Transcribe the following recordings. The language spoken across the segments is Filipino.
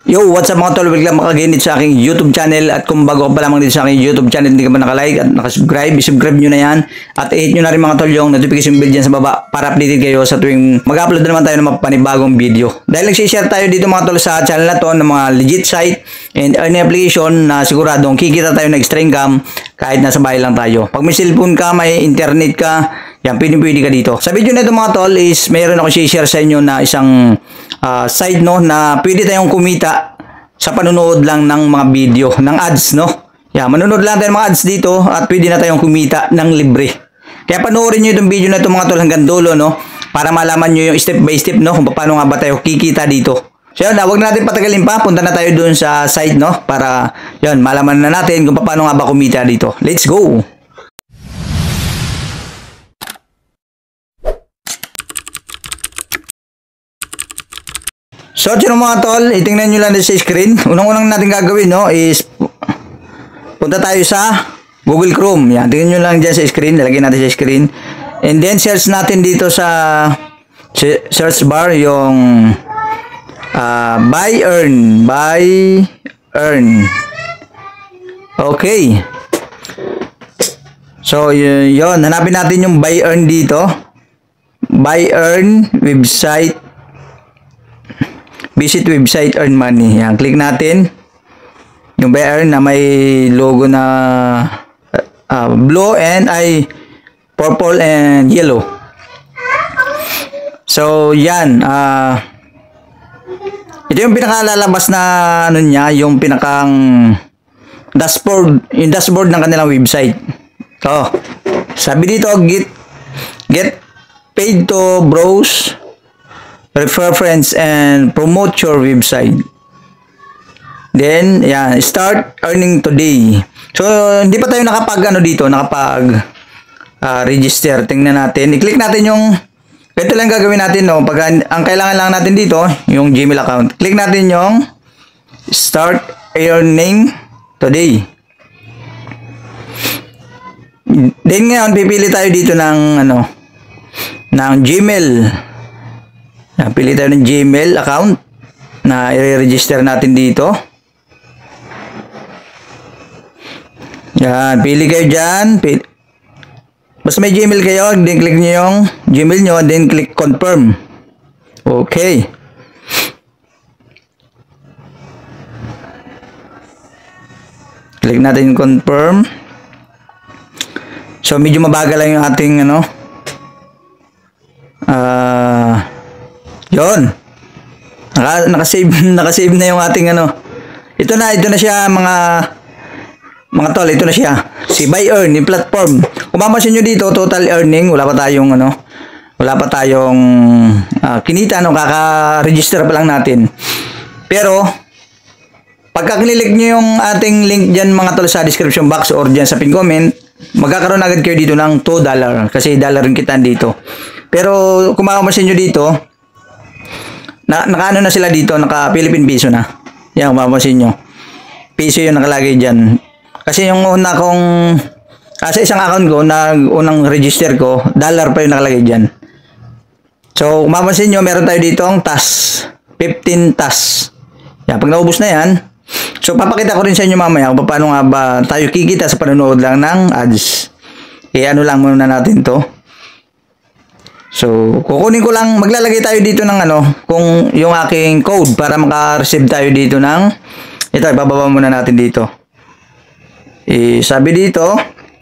Yo, what's up mga tol? Welcome makaginit sa aking YouTube channel. At kung bago ka pa lamang dito sa aking YouTube channel, hindi ka pa nakalike at nakasubscribe, isubscribe nyo na yan. At i-hit nyo na rin mga tol yung notification bell dyan sa baba para updated kayo sa tuwing mag-upload na naman tayo ng mga panibagong video. Dahil nagsishare tayo dito mga tol sa channel na to ng mga legit site and earning application na siguradong kikita tayo ng extra income kahit nasa bahay lang tayo. Pag may cellphone ka, may internet ka, yan, pwede ka dito. Sa video na ito mga tol is mayroon ako share sa inyo na isang side no na pwede tayong kumita sa panunood lang ng mga video, ng ads no. Yan, manonood lang tayo ng mga ads dito at pwede na tayong kumita ng libre. Kaya panoorin nyo itong video na ito mga tol hanggang dulo no para malaman nyo yung step by step no kung paano nga ba tayo kikita dito. So yun, huwag natin patagalin pa, punta na tayo dun sa site no para yun, malaman na natin kung paano nga ba kumita dito. Let's go! So, yun mga tol, itingnan nyo lang sa screen. Unang-unang natin gagawin, no, is punta tayo sa Google Chrome. Yan, tingnan nyo lang dyan sa screen. Lalagyan natin sa screen. And then, search natin dito sa search bar yung buy, earn. Okay. So, yun. Hanapin natin yung buy, earn dito. Buy, earn, website. Visit website, earn money. Yan, click natin. Yung buy earn na may logo na blue and purple and yellow. So, yan. Ito yung pinakalalabas na ano niya, yung pinakang dashboard, yung dashboard ng kanilang website. So, sabi dito, get paid to browse, refer friends and promote your website. Then, yan, start earning today. So, hindi pa tayo register. Tingnan natin. I-click natin yung, ito lang gagawin natin, no? Pag, ang kailangan lang natin dito, yung Gmail account. Click natin yung start earning today. Then, ngayon, pipili tayo dito ng, ng Gmail. Pili tayo ng Gmail account na i-register natin dito. Yan, pili kayo dyan. Basta may Gmail kayo, then click nyo yung Gmail nyo, then click confirm. Okay. Click natin yung confirm. So, medyo mabagal lang yung ating yun. Nakasave na yung ating Ito na siya mga tol, ito na siya. Si buy earn, yung platform. Kung mapapansin nyo dito, total earning, wala pa tayong kinita kaka-register pa lang natin. Pero pagka kinilik nyo yung ating link diyan mga tol sa description box or diyan sa pin comment, magkakaroon agad kayo dito ng $2 kasi dollar rin kita dito. Pero kung mapapansin nyo dito, naka na sila dito, naka Philippine Peso na. Yan, mapapansin nyo. Peso yung nakalagay dyan. Kasi yung una kong, sa isang account ko, unang register ko, dollar pa yung nakalagay dyan. So, kung mapapansin nyo, meron tayo dito ang TAS. 15 TAS. Yan, pag naubos na yan, so papakita ko rin sa inyo mamaya kung paano nga ba tayo kikita sa panonood lang ng ads. Lang muna natin to. So, kukunin ko lang, maglalagay tayo dito ng kung yung aking code para maka-receive tayo dito ng, ito, ibababa muna natin dito. Sabi dito,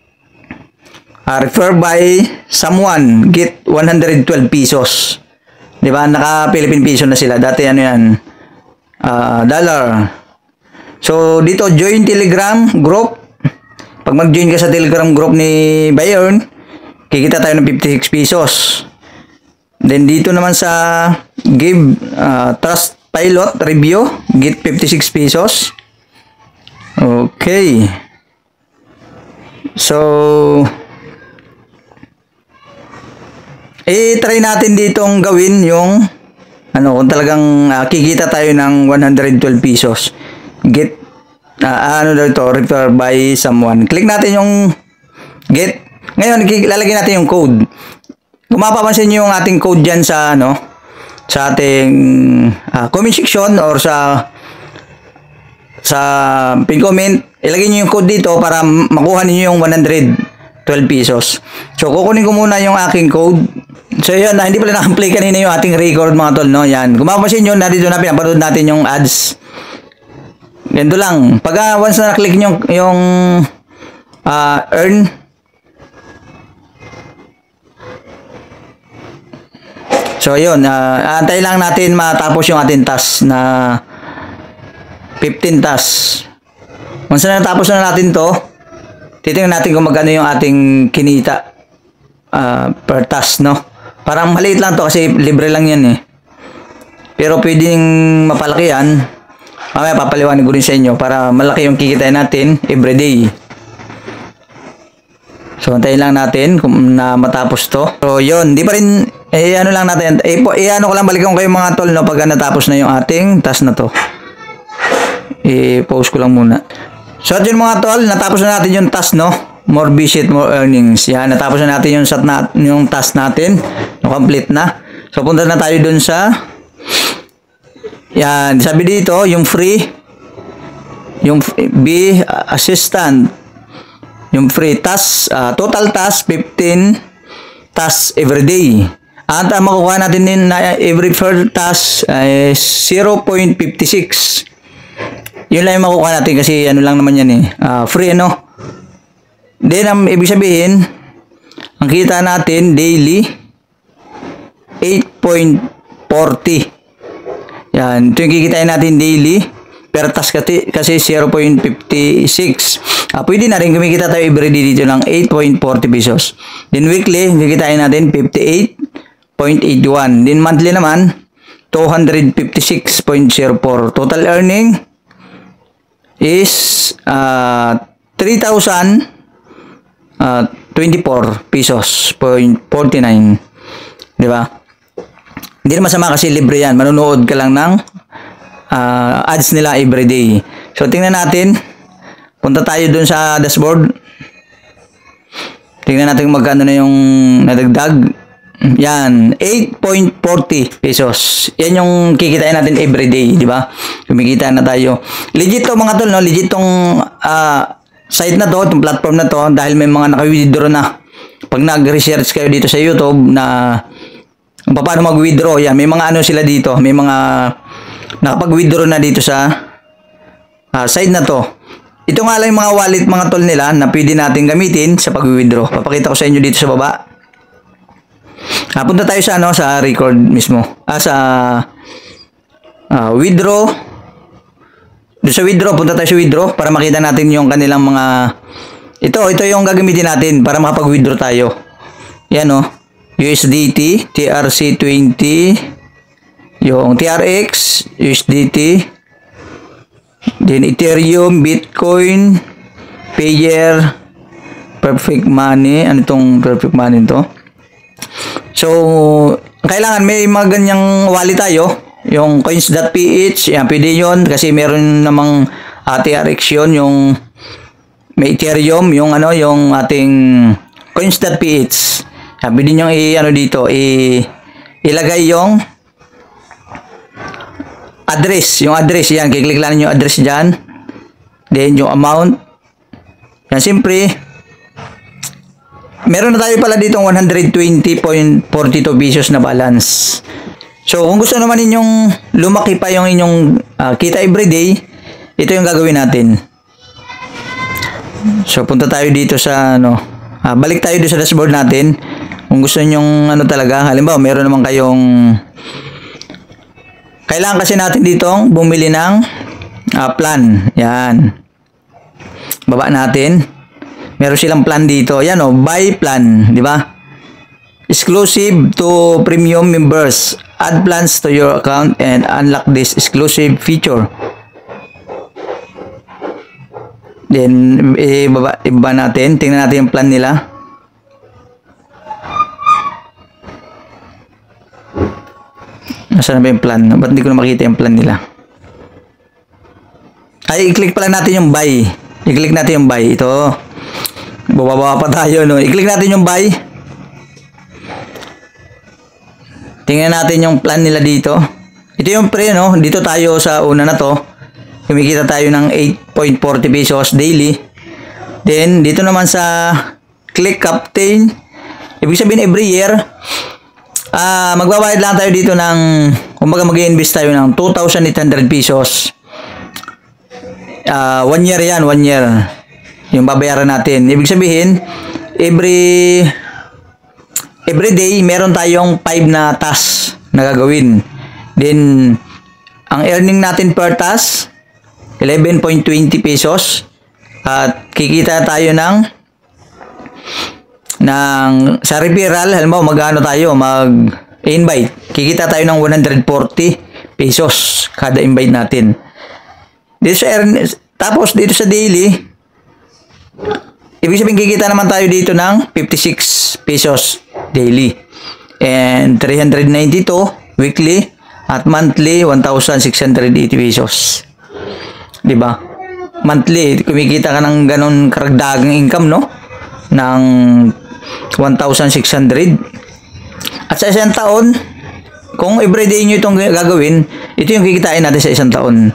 refer by someone, get 112 pesos. Diba? Naka-Philippine Peso na sila. Dati yan, dollar. So, dito, join Telegram group. Pag mag-join ka sa Telegram group ni Bayon, kikita tayo ng 56 pesos. Then dito naman sa give trust pilot review, get 56 pesos. Okay. So try natin ditong gawin yung kung talagang kikita tayo ng 112 pesos. Get refer by someone. Click natin yung get. Ngayon lalagyan natin yung code. Kung mapapansin nyo yung ating code dyan sa sa ating comment section or sa sa pin comment, ilagay niyo yung code dito para makuha niyo yung 112 pesos. So, kukunin ko muna yung aking code. So, yun, hindi pala na-play kanina yung ating record mga tol, no? Yan. Kung mapapansin nyo, dito na pinapanood natin yung ads. Ganito lang. Pag once na na-click nyo yung earn, so, yun. Antay lang natin matapos yung ating task na 15 tasks. Once na natapos na natin to, titingnan natin kung magkano yung ating kinita per task, no? Parang maliit lang to kasi libre lang yan eh. Pero pwedeng mapalaki yan. Mamaya papaliwanag ko rin sa inyo para malaki yung kikitain natin everyday. So, antayin lang natin kung na matapos to. So, yun. Di pa rin, ano lang natin. Ano ko lang, balikan ko kayo mga tol, no? Pag natapos na yung ating task na to. I-pause ko lang muna. So, at yun mga tol, natapos na natin yung task, no? More visit, more earnings. Yan, natapos na natin yung task natin. Complete na. So, punta na tayo dun sa yan, sabi dito, yung free, yung be assistant, yung free task, total task, 15 tasks every day. At makukuha natin din na every first task is 0.56. Yun lang yung makukuha natin kasi ano lang naman yan eh. Free, ano? Then, ibig sabihin, ang kita natin daily, 8.40. Yan. Ito yung kikitain natin daily. Per task kasi 0.56. Pwede na rin kumikita tayo everyday dito ng 8.40 pesos. Then weekly, kikitain natin 58.81. Then monthly naman, 256.04. Total earning is 3,024 pesos, 0.49. Di ba? Hindi na masama kasi libre yan. Manunood ka lang ng ads nila everyday. So, tingnan natin. Punta tayo dun sa dashboard. Tingnan natin magkano na yung nadagdag. Yan. 8.40 pesos. Yan yung kikitain natin everyday. Di ba? Kumikita na tayo. Legit to mga tol, no? Legit tong site na to, itong platform na to, dahil may mga naka-withdraw na. Pag nag-research kayo dito sa YouTube na paano mag-withdraw, yan, may mga ano sila dito, may mga nakapag-withdraw na dito sa site na to. Ito nga lang yung mga wallet mga tol nila na pwede natin gamitin sa pag-withdraw. Papakita ko sa inyo dito sa baba. Punta tayo sa ano, sa record mismo. Sa withdraw. Doon sa withdraw, punta tayo sa withdraw para makita natin yung kanilang mga ito yung gagamitin natin para makapag-withdraw tayo. Yan oh. USDT, TRC20, yung TRX, USDT, then Ethereum, Bitcoin, Payer, Perfect Money. Ano itong Perfect Money to? So, kailangan may mga ganyang wallet tayo. Yung coins.ph, yan, pwede yun kasi meron namang TRX yun, yung may Ethereum, yung ano, yung ating coins.ph. Pwede nyo ilagay yung address. Yung address, yan. Kiklik lang yung address dyan. Then, yung amount. Yan, siyempre, meron na tayo pala dito 120.42 pesos na balance. So, kung gusto naman ninyong lumaki pa yung inyong kita everyday, ito yung gagawin natin. So, punta tayo dito sa, balik tayo dito sa dashboard natin. Kung gusto nyong talaga, halimbawa, meron naman kayong kailangan kasi natin ditong bumili ng plan. Yan. Baba natin. Meron silang plan dito. Yan buy plan, di ba? Exclusive to premium members. Add plans to your account and unlock this exclusive feature. Then, ibaba natin. Tingnan natin yung plan nila. Nasaan na ba yung plan? Ba't hindi ko na makita yung plan nila? Ay, i-click pala natin yung buy. I-click natin yung buy. Ito. Bababa pa tayo, no? I-click natin yung buy. Tingnan natin yung plan nila dito. Ito yung pre, no? Dito tayo sa una na to. kumikita tayo ng 8.40 pesos daily. Then, dito naman sa Click Captain, ibig sabihin every year, magbabayad lang tayo dito ng, kumbaga mag-i-invest tayo ng 2,800 pesos. 1 year yan, 1 year. Yung babayaran natin. Ibig sabihin, every day, meron tayong 5 na task na gagawin. Then, ang earning natin per task, 11.20 pesos. At kikita tayo sa referral, halimbawa magano tayo, mag-invite. Kikita tayo ng 140 pesos kada invite natin. Tapos dito sa daily, ibig sabihin kikita naman tayo dito ng 56 pesos daily. And 392 weekly at monthly 1,680 pesos. 'Di ba? Monthly kumikita ka ng ganun karagdagang income, no? Ng 1,600. At sa isang taon, kung everyday nyo itong gagawin, ito yung kikitain natin sa isang taon.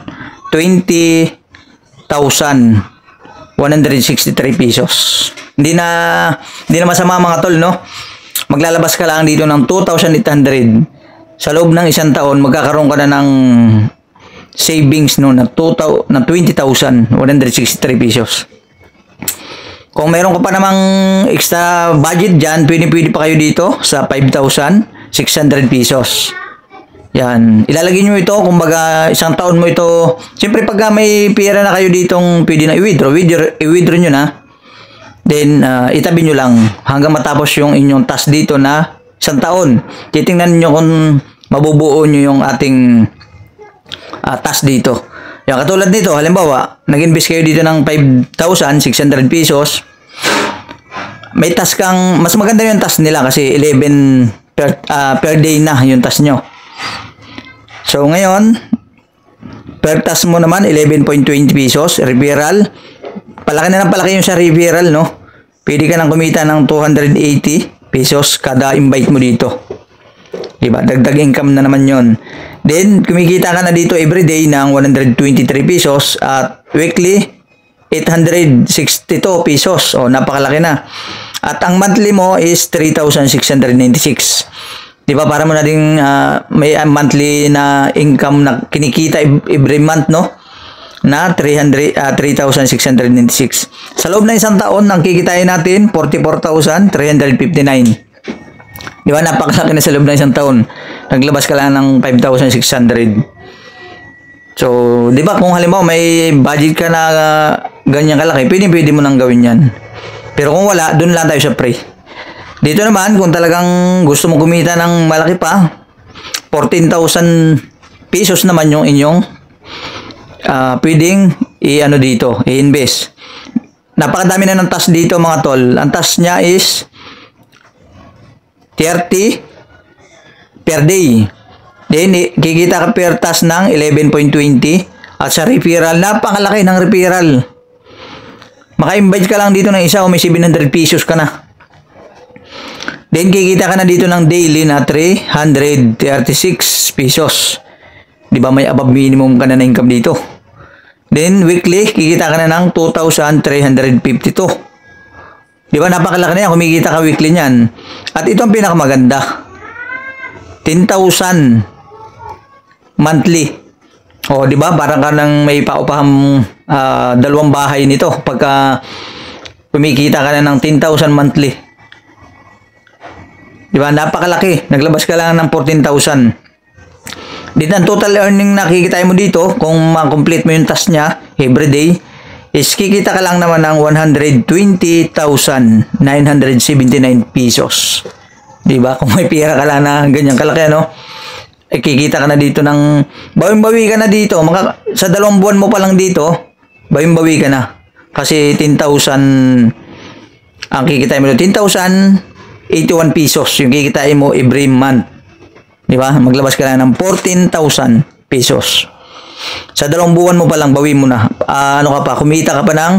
20,163 pesos. Hindi na masama mga tol, no? Maglalabas ka lang dito ng 2,800. Sa loob ng isang taon, magkakaroon ka na ng savings, no, na 20,163 pesos. Kung meron ka pa namang extra budget dyan, pwede pa kayo dito sa 5,600 pesos. Yan. Ilalagay nyo ito, kumbaga isang taon mo ito. Siyempre pagka may pera na kayo ditong pwede na i-withdraw nyo na. Then, itabi nyo lang hanggang matapos yung inyong task dito na isang taon. Titingnan nyo kung mabubuo nyo yung ating task dito. Yan, katulad nito, halimbawa, nag-invest kayo dito ng 5,600 pesos. May task kang, mas maganda yung task nila kasi 11 per day na yung task nyo. So, ngayon, per task mo naman, 11.20 pesos, referral. Palaki na ng palaki yung sa referral, no? Pwede ka nang kumita ng 280 pesos kada invite mo dito. Diba? Dagdag income na naman yon. Then, kumikita ka na dito everyday ng 123 pesos at weekly, 862 pesos. O, napakalaki na. At ang monthly mo is 3,696. Diba? Para mo na din may monthly na income na kinikita every month, no? Na 3,696. Sa loob ng isang taon, ang kikitain natin, 44,359. Di ba? Napakalaki na sa loob ng isang taon. Naglabas ka lang ng 5,600. So, di ba? Kung halimbawa may budget ka na ganyan kalaki, pwede mo nang gawin yan. Pero kung wala, dun lang tayo sa pre. Dito naman, kung talagang gusto mo kumita ng malaki pa, 14,000 pesos naman yung inyong pwedeng i-invest. Napakadami na ng task dito mga tol. Ang task niya is 30 per day. Then, kikita ka per task ng 11.20. At sa referral, napakalaki ng referral. Maka-invite ka lang dito ng isa o may 700 pesos ka na. Then, kikita ka na dito ng daily na 336 pesos. Diba may above minimum ka na income dito. Then, weekly, kikita ka na ng 2,352. Diba, napakalaki na yan. Kumikita ka weekly niyan. At ito ang pinakamaganda. 10,000 monthly. O, diba, parang ka nang may paupahang dalawang bahay nito. Pagka kumikita ka na ng 10,000 monthly. Diba, napakalaki. Naglabas ka lang ng 14,000. Dito ang total earning na kikita mo dito, kung ma-complete mo yung task niya, everyday, is kikita ka lang naman ng 120,979 pesos. Diba? Kung may pera ka lang na ganyan kalaki, ano? Eh, kikita ka na dito ng, bawing-bawi ka na dito. Sa 2 buwan mo pa lang dito, bawing-bawi ka na. Kasi 10,000, ang kikita mo dito, 10,081 pesos yung kikita mo every month. Diba? Maglabas ka na ng 14,000 pesos. Sa 2 buwan mo pa lang, bawi mo na. Kumita ka pa ng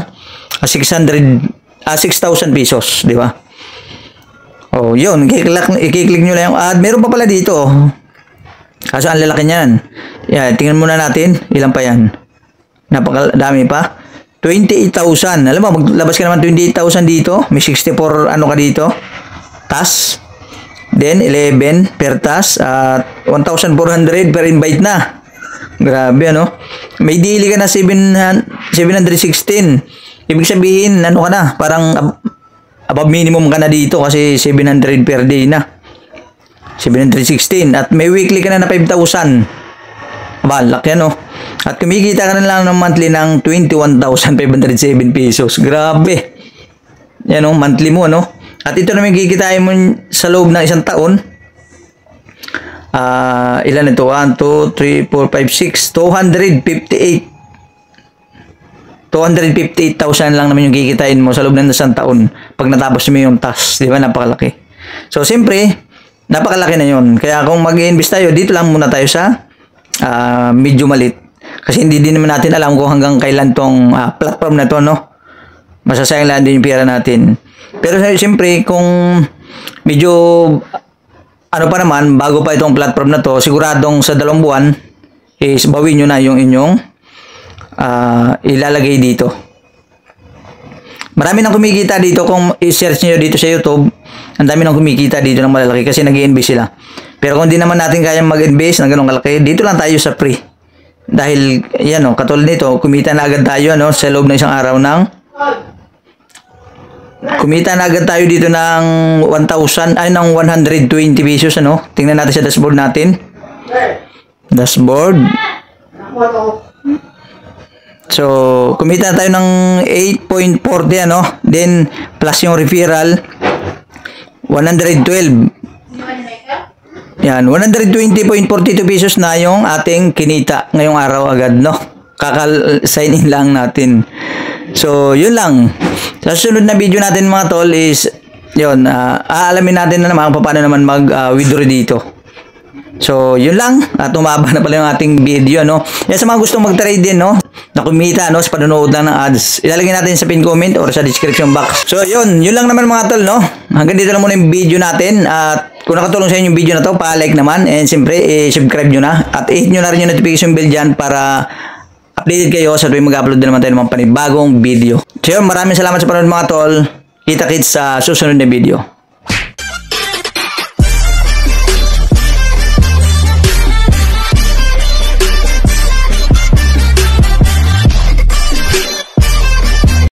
6,000 pesos. Diba? Oh, yun. I-click nyo lang yung ad. Meron pa pala dito. Kaso ang lalaki niyan. Yan, tingnan muna natin. Ilan pa yan? Napakadami pa. 28,000. Alam mo, maglabas ka naman 28,000 dito. May 64 ano ka dito. Tas. Then, 11 per tas. At 1,400 per invite na. Grabe, ano? May daily ka na 716. Ibig sabihin, ano ka na? Parang above minimum ka na dito kasi 700 per day na. 716. At may weekly ka na 5,000. Aba, laki ano. At kumikita ka na lang ng monthly ng 21,507 pesos. Grabe. Yan o, monthly mo, no? At ito naman kikitain mo sa loob ng isang taon. Ilan ito? 1, 2, 3, 4, 5, 6, 258,000 lang naman yung kikitain mo sa loob ng isang taon pag natapos mo yung task. Di ba? Napakalaki. So, siyempre, napakalaki na yun. Kaya kung mag-i-invest tayo, dito lang muna tayo sa medyo malit. Kasi hindi din naman natin alam kung hanggang kailan tong platform na to, no? Masasayang lang din yung pera natin. Pero siyempre, kung medyo ano pa naman, bago pa itong platform na to, siguradong sa 2 buwan, is bawin nyo na yung inyong ilalagay dito. Marami nang kumikita dito. Kung i-search nyo dito sa YouTube, ang dami nang kumikita dito ng malalaki kasi nag-i-invest sila. Pero kung di naman natin kayang mag-invest ng ganong kalaki, dito lang tayo sa free. Dahil, yan o, katulad nito, kumita na agad tayo, ano, sa loob ng isang araw ng kumita na agad tayo dito ng 1,000, ay, ng 120 pesos, ano. Tingnan natin sa dashboard natin. Dashboard. So, kumita tayo ng 8.40, ano. Then, plus yung referral, 112. Yan, 120.42 pesos na yung ating kinita ngayong araw agad, no? Kakal-sign in lang natin. So, yun lang. Sa susunod na video natin mga tol is, yun, aalamin natin na naman paano naman mag-withdraw dito. So, yun lang. At umaba na pala yung ating video, no? Yan sa mga gustong mag-trade din, no? Na kumita, no? Sa panonood lang ng ads. Ilalagay natin sa pin comment or sa description box. So, yun. Yun lang naman mga tol, no? Hanggang dito lang muna yung video natin. At kung nakatulong sa inyo yung video na to, pa-like naman. And siyempre, subscribe nyo na. At i-hit nyo na rin yung notification bell dyan para updated kayo sa tuwing mag-upload na naman tayo ng mga panibagong video. So, yun. Maraming salamat sa panonood mga tol. Kita-kits sa susunod na video.